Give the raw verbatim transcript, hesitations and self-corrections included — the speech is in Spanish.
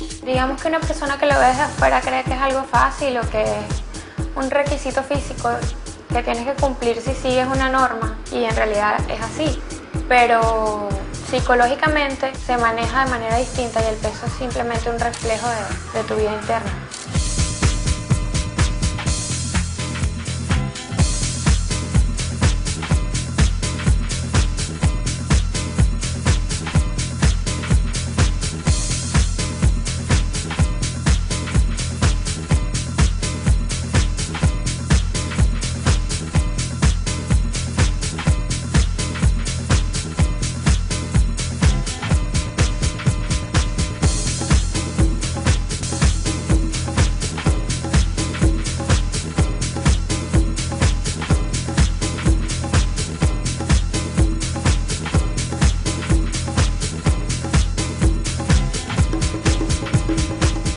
Digamos que una persona que lo ve desde afuera cree que es algo fácil o que es un requisito físico que tienes que cumplir si sigues una norma, y en realidad es así, pero psicológicamente se maneja de manera distinta y el peso es simplemente un reflejo de, de tu vida interna.